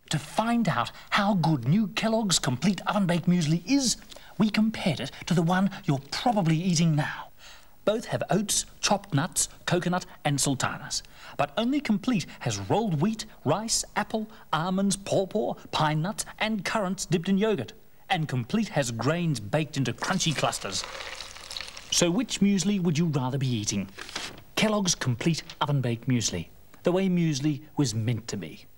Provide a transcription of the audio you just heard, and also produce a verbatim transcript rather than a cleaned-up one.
To find out how good new Kellogg's Complete Oven-Baked Muesli is, we compared it to the one you're probably eating now. Both have oats, chopped nuts, coconut and sultanas. But only Complete has rolled wheat, rice, apple, almonds, pawpaw, pine nuts and currants dipped in yogurt. And Complete has grains baked into crunchy clusters. So which muesli would you rather be eating? Kellogg's Complete Oven-Baked Muesli, the way muesli was meant to be.